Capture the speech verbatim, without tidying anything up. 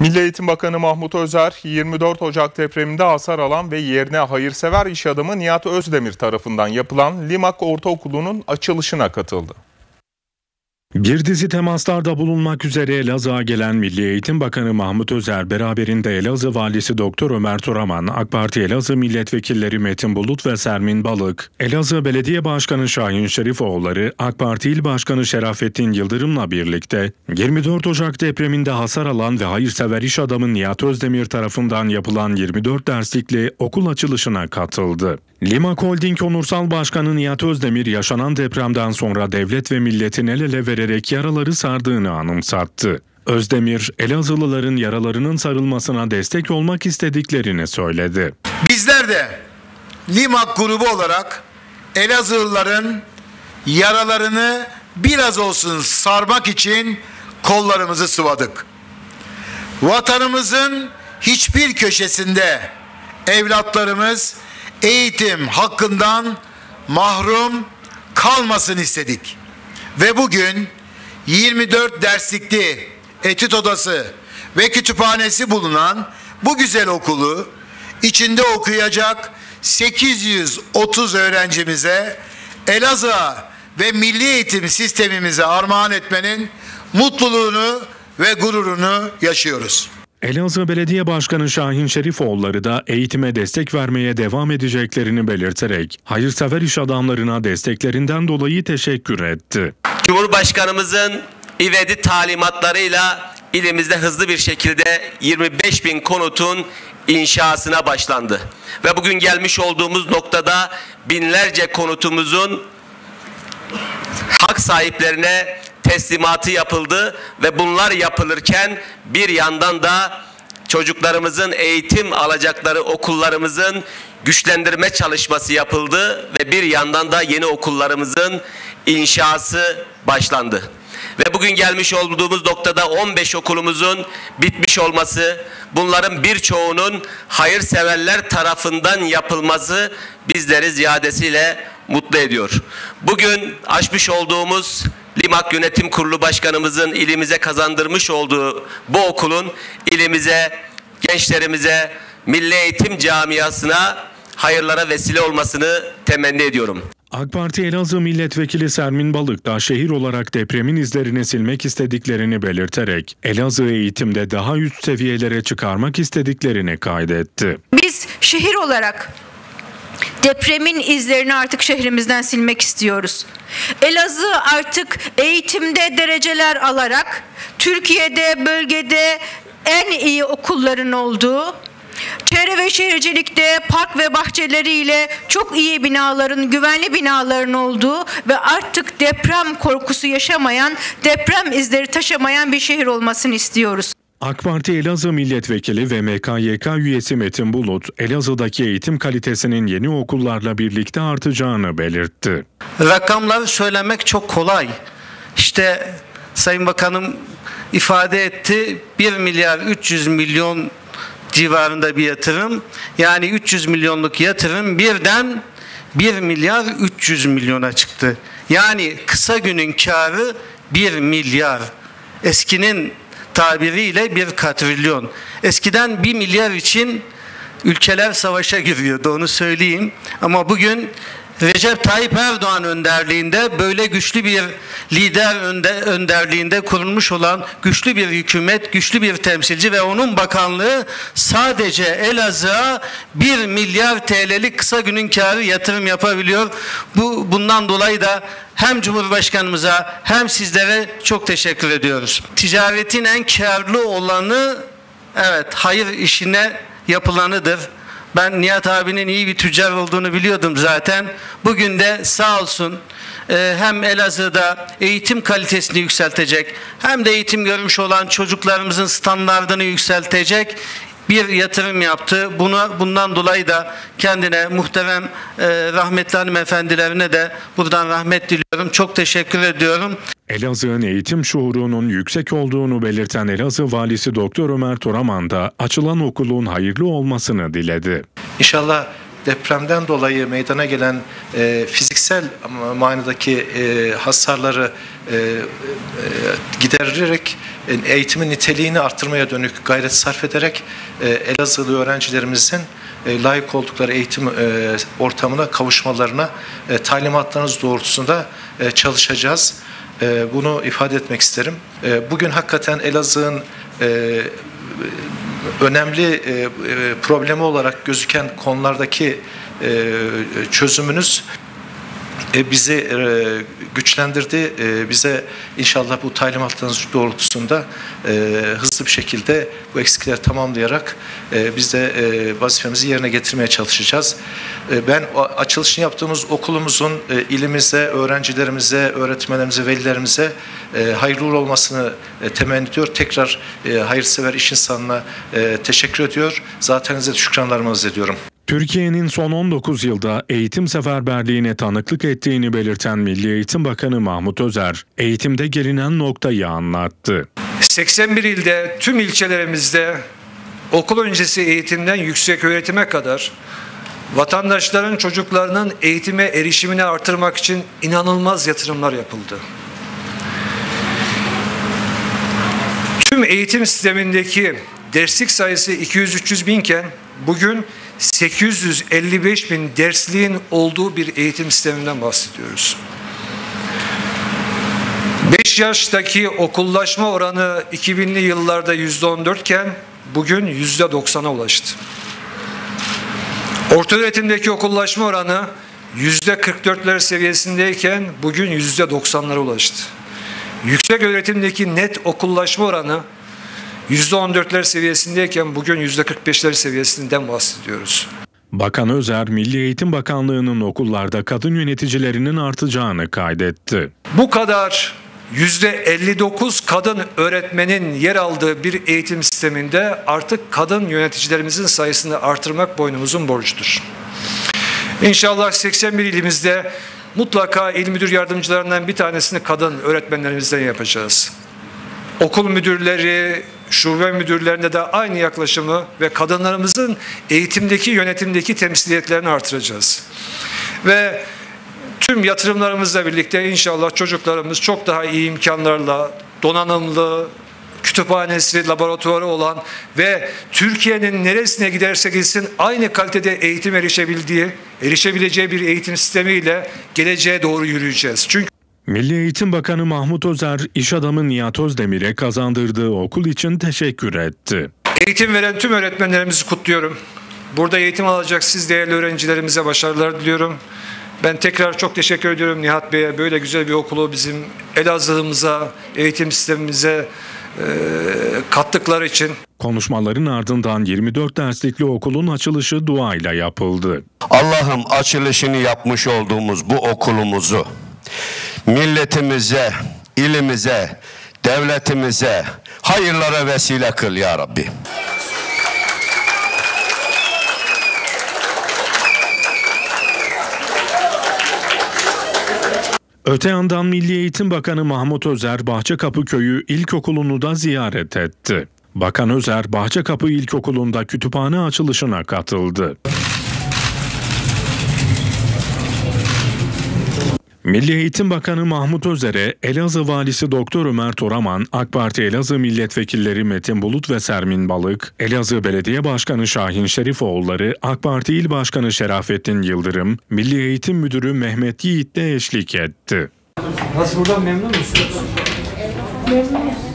Milli Eğitim Bakanı Mahmut Özer, yirmi dört Ocak depreminde hasar alan ve yerine hayırsever iş adamı Nihat Özdemir tarafından yapılan Limak Ortaokulu'nun açılışına katıldı. Bir dizi temaslarda bulunmak üzere Elazığ'a gelen Milli Eğitim Bakanı Mahmut Özer, beraberinde Elazığ Valisi Doktor Ömer Toraman, AK Parti Elazığ Milletvekilleri Metin Bulut ve Sermin Balık, Elazığ Belediye Başkanı Şahin Şerifoğulları, AK Parti İl Başkanı Şerafettin Yıldırım'la birlikte yirmi dört Ocak depreminde hasar alan ve hayırsever iş adamı Nihat Özdemir tarafından yapılan yirmi dört derslikli okul açılışına katıldı. Limak Holding Onursal Başkanı Nihat Özdemir, yaşanan depremden sonra devlet ve milletin el ele vererek yaraları sardığını anımsattı. Özdemir, Elazığlıların yaralarının sarılmasına destek olmak istediklerini söyledi. Bizler de Limak grubu olarak Elazığlıların yaralarını biraz olsun sarmak için kollarımızı sıvadık. Vatanımızın hiçbir köşesinde evlatlarımız eğitim hakkından mahrum kalmasın istedik. Ve bugün yirmi dört derslikli etüt odası ve kütüphanesi bulunan bu güzel okulu içinde okuyacak sekiz yüz otuz öğrencimize, Elazığ'a ve milli eğitim sistemimize armağan etmenin mutluluğunu ve gururunu yaşıyoruz. Elazığ Belediye Başkanı Şahin Şerifoğulları da eğitime destek vermeye devam edeceklerini belirterek hayırsever iş adamlarına desteklerinden dolayı teşekkür etti. Cumhurbaşkanımızın ivedi talimatlarıyla ilimizde hızlı bir şekilde yirmi beş bin konutun inşasına başlandı. Ve bugün gelmiş olduğumuz noktada binlerce konutumuzun hak sahiplerine teslimatı yapıldı ve bunlar yapılırken bir yandan da çocuklarımızın eğitim alacakları okullarımızın güçlendirme çalışması yapıldı ve bir yandan da yeni okullarımızın inşası başlandı. Ve bugün gelmiş olduğumuz noktada on beş okulumuzun bitmiş olması, bunların birçoğunun hayırseverler tarafından yapılması bizleri ziyadesiyle mutlu ediyor. Bugün açmış olduğumuz Limak Yönetim Kurulu Başkanımızın ilimize kazandırmış olduğu bu okulun ilimize, gençlerimize, milli eğitim camiasına hayırlara vesile olmasını temenni ediyorum. AK Parti Elazığ Milletvekili Sermin Balık da şehir olarak depremin izlerini silmek istediklerini belirterek Elazığ eğitimde daha üst seviyelere çıkarmak istediklerini kaydetti. Biz şehir olarak depremin izlerini artık şehrimizden silmek istiyoruz. Elazığ artık eğitimde dereceler alarak Türkiye'de, bölgede en iyi okulların olduğu, çevre ve şehircilikte park ve bahçeleriyle çok iyi binaların, güvenli binaların olduğu ve artık deprem korkusu yaşamayan, deprem izleri taşımayan bir şehir olmasını istiyoruz. AK Parti Elazığ Milletvekili ve M K Y K üyesi Metin Bulut, Elazığ'daki eğitim kalitesinin yeni okullarla birlikte artacağını belirtti. Rakamları söylemek çok kolay. İşte Sayın Bakanım ifade etti, bir milyar üç yüz milyon civarında bir yatırım. Yani üç yüz milyonluk yatırım birden bir milyar üç yüz milyona çıktı. Yani kısa günün karı bir milyar. Eskinin tabiriyle bir katrilyon. Eskiden bir milyar için ülkeler savaşa giriyordu, onu söyleyeyim. Ama bugün Recep Tayyip Erdoğan önderliğinde, böyle güçlü bir lider önderliğinde kurulmuş olan güçlü bir hükümet, güçlü bir temsilci ve onun bakanlığı sadece Elazığ'a bir milyar T L'lik kısa günün kârı yatırım yapabiliyor. Bu bundan dolayı da hem Cumhurbaşkanımıza hem sizlere çok teşekkür ediyoruz. Ticaretin en kârlı olanı, evet, hayır işine yapılanıdır. Ben Nihat abinin iyi bir tüccar olduğunu biliyordum zaten. Bugün de sağ olsun hem Elazığ'da eğitim kalitesini yükseltecek, hem de eğitim görmüş olan çocuklarımızın standartını yükseltecek bir yatırım yaptı. Buna, bundan dolayı da kendine, muhterem rahmetli hanımefendilerine de buradan rahmet diliyorum. Çok teşekkür ediyorum. Elazığ'ın eğitim şuurunun yüksek olduğunu belirten Elazığ Valisi Doktor Ömer Toraman da açılan okulun hayırlı olmasını diledi. İnşallah depremden dolayı meydana gelen e, fiziksel manadaki e, hasarları e, e, gidererek e, eğitimin niteliğini arttırmaya dönük gayret sarf ederek e, Elazığlı öğrencilerimizin e, layık oldukları eğitim e, ortamına kavuşmalarına e, talimatlarınız doğrultusunda e, çalışacağız. E, bunu ifade etmek isterim. E, bugün hakikaten Elazığ'ın e, önemli e, problemi olarak gözüken konulardaki e, çözümünüz e, bizi e, güçlendirdi. E, bize inşallah bu talimatlarınız doğrultusunda e, hızlı bir şekilde bu eksikleri tamamlayarak e, biz de e, vazifemizi yerine getirmeye çalışacağız. E, ben açılışını yaptığımız okulumuzun e, ilimize, öğrencilerimize, öğretmenlerimize, velilerimize e, hayırlı uğurlu olmasını e, temenni ediyor. Tekrar e, hayırsever iş insanına e, teşekkür ediyor. Zaten size şükranlarımı ediyorum. Türkiye'nin son on dokuz yılda eğitim seferberliğine tanıklık ettiğini belirten Milli Eğitim Bakanı Mahmut Özer, eğitimde gelinen noktayı anlattı. seksen bir ilde tüm ilçelerimizde okul öncesi eğitimden yüksek öğretime kadar vatandaşların çocuklarının eğitime erişimini artırmak için inanılmaz yatırımlar yapıldı. Tüm eğitim sistemindeki derslik sayısı iki yüz üç yüz binken bugün sekiz yüz elli beş bin dersliğin olduğu bir eğitim sisteminden bahsediyoruz. beş yaştaki okullaşma oranı iki binli yıllarda yüzde on dört iken bugün yüzde doksana ulaştı. Ortaöğretimdeki okullaşma oranı yüzde kırk dörtler seviyesindeyken bugün yüzde doksanlara ulaştı. Yüksek öğretimdeki net okullaşma oranı yüzde on dörtler seviyesindeyken bugün yüzde kırk beşler seviyesinden bahsediyoruz. Bakan Özer, Milli Eğitim Bakanlığı'nın okullarda kadın yöneticilerinin artacağını kaydetti. Bu kadar yüzde elli dokuz kadın öğretmenin yer aldığı bir eğitim sisteminde artık kadın yöneticilerimizin sayısını artırmak boynumuzun borcudur. İnşallah seksen bir ilimizde mutlaka il müdür yardımcılarından bir tanesini kadın öğretmenlerimizden yapacağız. Okul müdürleri, şube müdürlerinde de aynı yaklaşımı ve kadınlarımızın eğitimdeki, yönetimdeki temsiliyetlerini artıracağız. Ve tüm yatırımlarımızla birlikte inşallah çocuklarımız çok daha iyi imkanlarla, donanımlı, kütüphanesi, laboratuvarı olan ve Türkiye'nin neresine giderse gitsin aynı kalitede eğitim erişebildiği, erişebileceği bir eğitim sistemiyle geleceğe doğru yürüyeceğiz. Çünkü Milli Eğitim Bakanı Mahmut Özer, iş adamı Nihat Özdemir'e kazandırdığı okul için teşekkür etti. Eğitim veren tüm öğretmenlerimizi kutluyorum. Burada eğitim alacak siz değerli öğrencilerimize başarılar diliyorum. Ben tekrar çok teşekkür ediyorum Nihat Bey'e. Böyle güzel bir okulu bizim Elazığ'ımıza, eğitim sistemimize e, kattıkları için. Konuşmaların ardından yirmi dört derslikli okulun açılışı duayla yapıldı. Allah'ım açılışını yapmış olduğumuz bu okulumuzu milletimize, ilimize, devletimize hayırlara vesile kıl ya Rabbi. Öte yandan Milli Eğitim Bakanı Mahmut Özer, Bahçekapı Köyü İlkokulu'nu da ziyaret etti. Bakan Özer, Bahçekapı İlkokulu'nda kütüphane açılışına katıldı. Milli Eğitim Bakanı Mahmut Özer'e Elazığ Valisi Doktor Ömer Toraman, AK Parti Elazığ Milletvekilleri Metin Bulut ve Sermin Balık, Elazığ Belediye Başkanı Şahin Şerifoğulları, AK Parti İl Başkanı Şerafettin Yıldırım, Milli Eğitim Müdürü Mehmet Yiğit de eşlik etti. Nasıl, buradan memnun musunuz? Memnunuz.